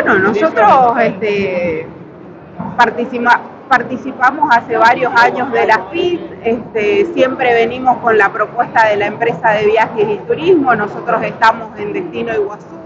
bueno, nosotros participamos hace varios años de la FIT, siempre venimos con la propuesta de la empresa de viajes y turismo, nosotros estamos en Destino Iguazú,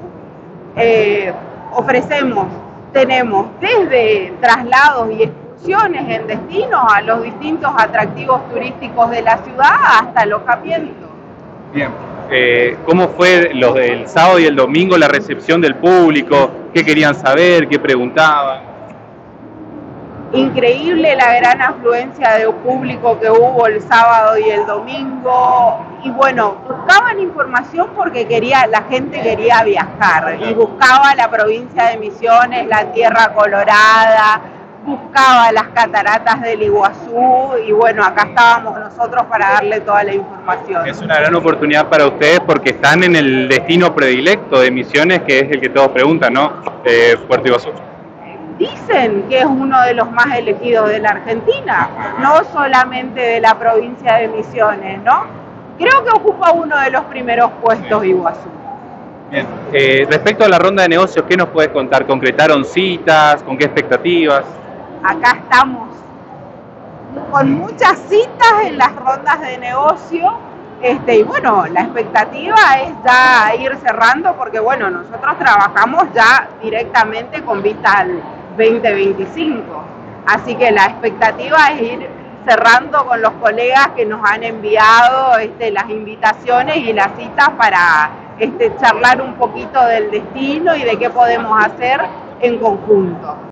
tenemos desde traslados y excursiones en destinos a los distintos atractivos turísticos de la ciudad hasta alojamiento. Bien. ¿Cómo fue los del sábado y el domingo la recepción del público? ¿Qué querían saber? ¿Qué preguntaban? Increíble la gran afluencia de público que hubo el sábado y el domingo. Y bueno, buscaban información porque la gente quería viajar y buscaba la provincia de Misiones, la Tierra Colorada, buscaba las cataratas del Iguazú y bueno, acá estábamos nosotros para darle toda la información. Es una gran oportunidad para ustedes porque están en el destino predilecto de Misiones, que es el que todos preguntan, ¿no? Puerto Iguazú. Dicen que es uno de los más elegidos de la Argentina, no solamente de la provincia de Misiones, ¿no? Creo que ocupa uno de los primeros puestos Iguazú. Bien. Respecto a la ronda de negocios, ¿qué nos puedes contar? ¿Concretaron citas? ¿Con qué expectativas? Acá estamos con muchas citas en las rondas de negocio, y bueno, la expectativa es ya ir cerrando porque bueno, nosotros trabajamos ya directamente con vista al 2025, así que la expectativa es ir cerrando con los colegas que nos han enviado las invitaciones y las citas para charlar un poquito del destino y de qué podemos hacer en conjunto.